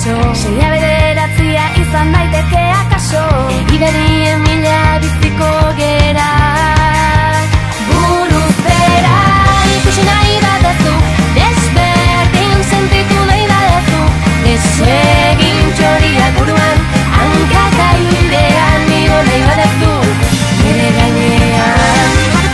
paso, seia bederatzia izan daiteke akaso, egiberien mila biziko gera. Buruz bera ikusi nahi badezu, desberdin sentitu nahi badezu, desegin txoriak buruan, hankak airean igo nahi badezu, nire gainean.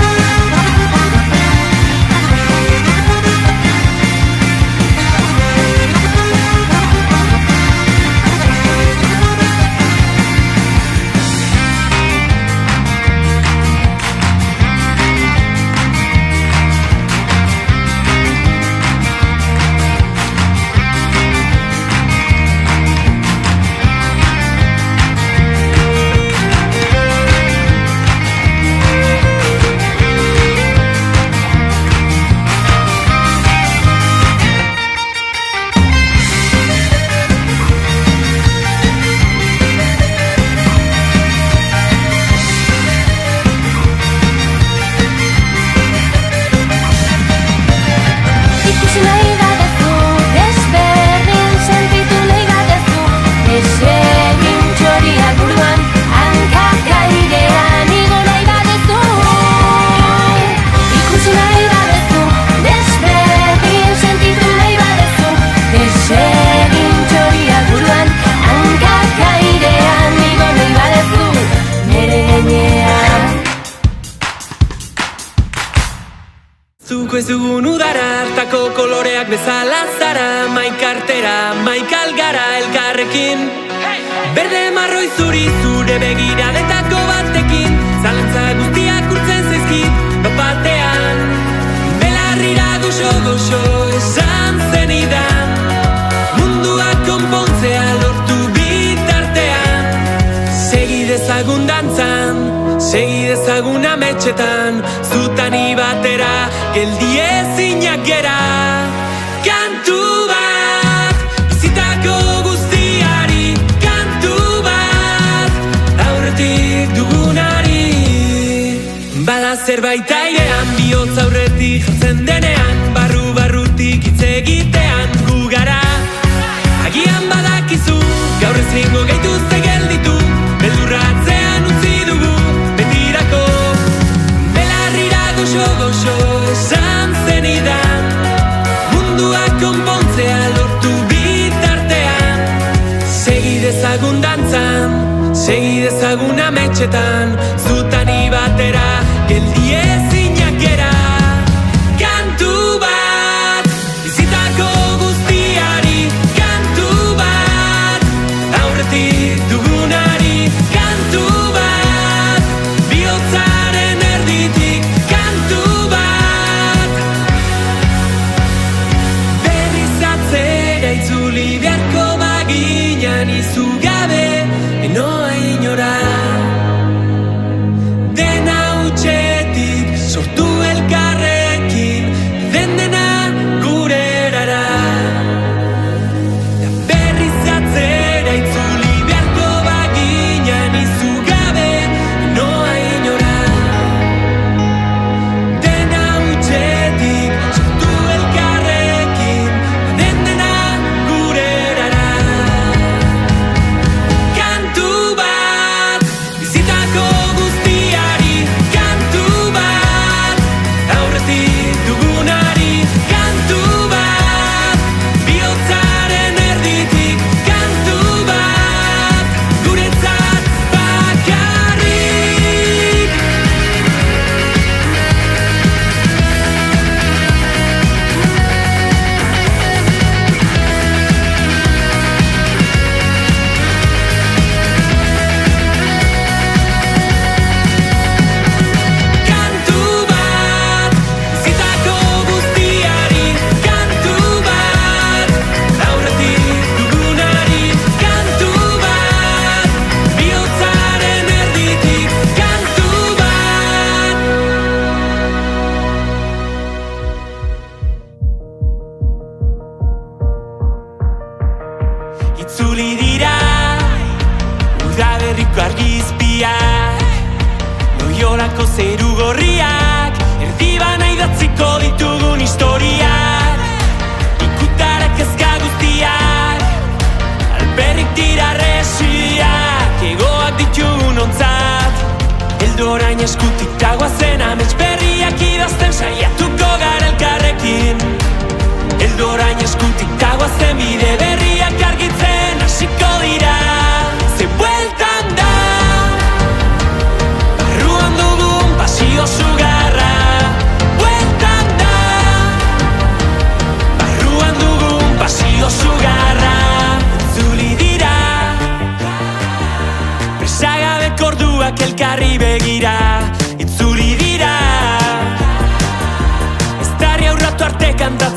Ez dugun udara hartako koloreak bezala zara, maikartera, maikalgara elkarrekin. Berde marroi zuri zure begiradetako batekin, zalantza guztiak urtzen zaizkit bapatean. Belarrira goxo esan zenidan, mundua konpontzea lortu bitartean. Segi dezagun dantzan, segi dezagun ametxetan, zutani batera, geldi ezinak gera. Kantu bat, bizitako guztiari, kantu bat, aurretik dugunari. Bada zerbait airean, bihotz aurretik jartzen denean, barrutik hitz egitean gu gara. Agian badakizu, gaur ezingo gaituzte gelditu, beldurratzean utzi dugu betirako. Belarrira goxo esan zenidan, mundua konpontzea lortu bitartean. Segi dezagun dantzan, segi dezagun ametxetan, zutani batera, geldi ezinak gera. Kantu bat, bizitako guztiari, kantu bat, aurretik dugunari, kantu bat, bihotzaren erditik, kantu bat. Berriz atzera itzuli beharko baginan izugabe, enoa inora. Dena utxetik sortu elkarrekin, dena gure erara. Berriz atzera itzuli beharko baginan izugabe, enoa inora. Dena utxetik sortu elkarrekin, dena gure erara. Kantu bat, bizitako guztiari, kantu bat, aurretik dugunari, kantu bat, bihotzaren erditik, kantu bat, guretzat bakarrik. Kantu bat, bizitako guztiari, kantu bat, aurretik dugunari, kantu bat, bihotzaren erditik, kantu bat. Itzuli dira udaberriko argizpiak, Loiolako zeru gorriak, erdibana idatziko ditugun historiak, ikutarak ezka guztiak,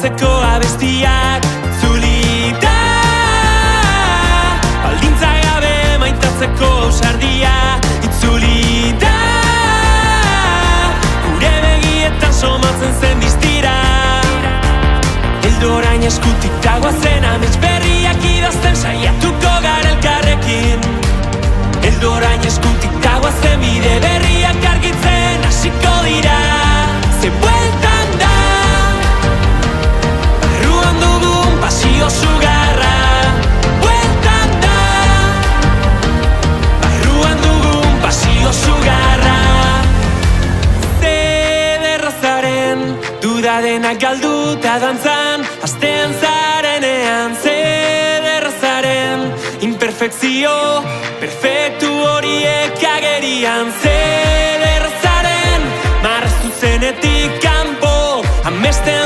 kantatzeko abestiak itzulita, baldintza gabe maitatzeko ausardia itzulita, gure begietan somatzen zen distira. Eldorain eskutik dagoazen amets berriak idazten saiatuko gara elkarrekin. Eldorain eskutik dagoazen bide berriak argitzen hasiko dira. Ze bueltan da barruan dugun pasio sugarra. Bueltan da barruan dugun pasio sugarra. Zederrazaren duda denak galduta dantzan hasten zarenean. Zederrazaren imperfekzio perfektu horiek agerian. Zederrazaren marraztu zenetik kanpo amesten